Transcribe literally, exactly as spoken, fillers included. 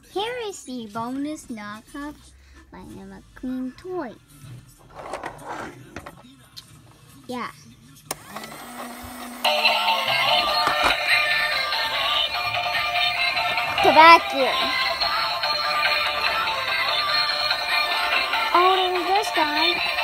Here is the bonus knockoff by the McQueen toy. Yeah. The vacuum. Oh, there's this guy.